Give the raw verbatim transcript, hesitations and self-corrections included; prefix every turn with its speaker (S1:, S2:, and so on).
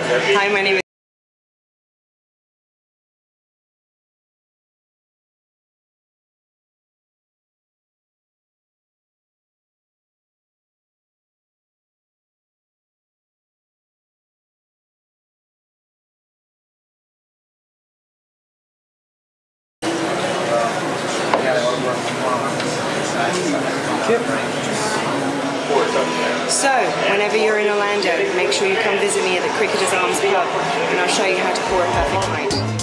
S1: Hi, my name is So, whenever you're in Orlando, make sure you come visit me at the Cricketers Arms Pub and I'll show you how to pour a perfect pint.